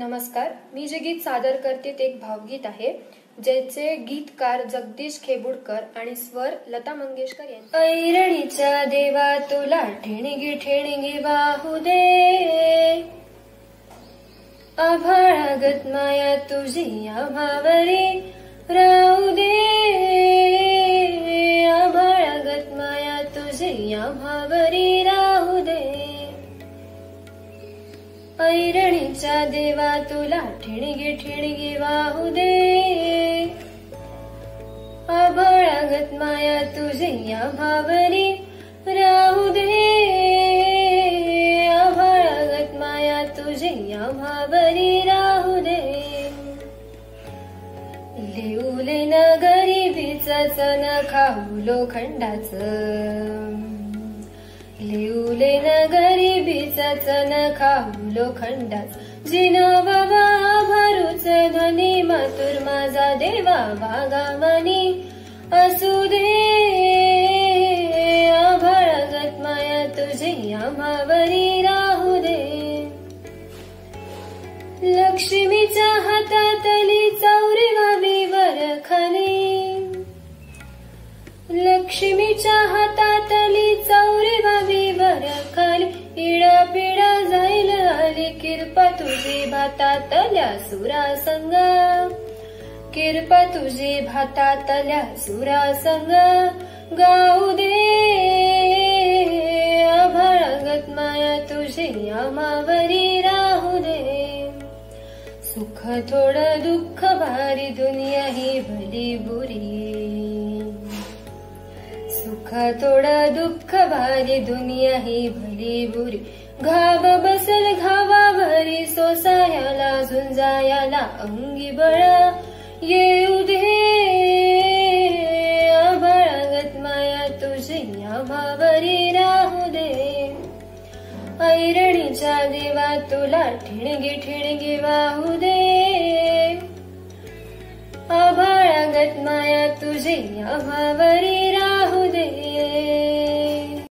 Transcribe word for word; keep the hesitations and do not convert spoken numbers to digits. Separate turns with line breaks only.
नमस्कार. मी जे गीत सादर करते ते एक भावगीत आहे, ज्याचे गीतकार जगदीश खेबुडकर आणि स्वर लता मंगेशकर यांचे. ऐरणीच्या देवा तुला ठेणगी ठेणगी वाहू दे, आभाळागत माया तुझी आम्हावरी राहू दे, आभाळागत माया तुझी आम्हावरी राहू दे. ऐरणीच्या देवा तुला ठिणगी ठिणगी वाहू दे, आभाळागत माया तुझी आम्हावरी राहू दे, आभाळागत माया तुझी आम्हावरी राहू दे. लिवले ना गरिबीचाच न खाऊ लोखंडाचं, लिवले न गरिबीचाच न खाऊ लोखंडाच, जिनो बाबा भरूच ध्वनी मातुर माझा देवा वागावानी असू दे, आभाळागत माया तुझी आम्हावरी राहू दे. लक्ष्मीच्या हातातली चौरी व्हावी वरखाली, लक्ष्मीच्या हातातली चौरी व्हावी वरखाली, इडा पिडा जाईल आली किरपा तुझी भातातल्या सुरासंगा, किरपा तुझी भातातल्या सुरासंगा गाऊ दे, आभाळागत माया तुझी आम्हावरी राहू दे. सुख थोडं दुःख भारी दुनिया ही भली बुरी, सुख थोडं दुःख भारी दुनिया ही भली बुरी, घाव बसल घावावरी सोसायाला झुंजायाला अंगी बळ येऊ दे, आभाळागत माया तुझी आम्हावरी राहू दे. ऐरणीच्या देवा तुला ठिणगी ठिणगी वाहू दे, आभाळागत माया तुझी आम्हावरी राहू दे.